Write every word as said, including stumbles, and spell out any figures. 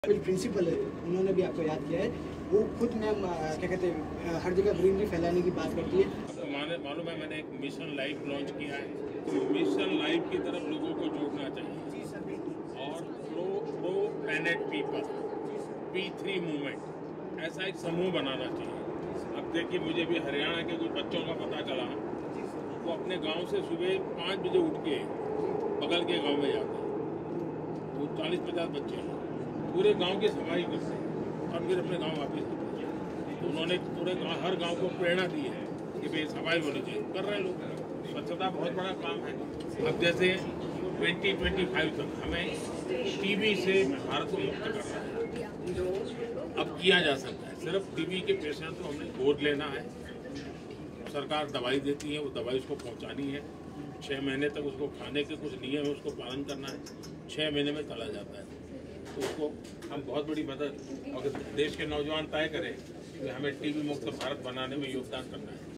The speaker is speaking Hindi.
प्रिंसिपल है, उन्होंने भी आपको याद किया है। वो खुद मैम क्या कहते हैं हर जगह ग्रीनरी फैलाने की बात करती है। आपको मालूम है मैंने एक मिशन लाइफ लॉन्च किया है, तो मिशन लाइफ की तरफ लोगों को जोड़ना चाहिए और pro pro planet people P three movement ऐसा एक समूह बनाना चाहिए। अब देखिए, मुझे भी हरियाणा के कुछ बच्चों का पता चला, वो अपने गांव से सुबह पाँच बजे उठ के बगल के गांव में जाते हैं। वो चालीस पचास बच्चे हैं, पूरे गांव की सफाई करते हैं और फिर अपने गांव वापस आते हैं। तो उन्होंने पूरे गांव, हर गांव को प्रेरणा दी है कि भाई सफाई होनी चाहिए। कर रहे हैं लोग, स्वच्छता बहुत बड़ा काम है। अब जैसे ट्वेंटी ट्वेंटी फाइव तक हमें टीबी से भारत को मुक्त करना है। अब किया जा सकता है। सिर्फ टीबी के पेशेंट को हमने गोद लेना है, सरकार दवाई देती है, वो दवाई उसको पहुंचानी है। छः महीने तक उसको खाने के कुछ नियम है, उसको पालन करना है। छः महीने में चला जाता है, तो उसको हम बहुत बड़ी मदद, अगर देश के नौजवान तय करें कि हमें टीबी मुक्त भारत बनाने में योगदान करना है।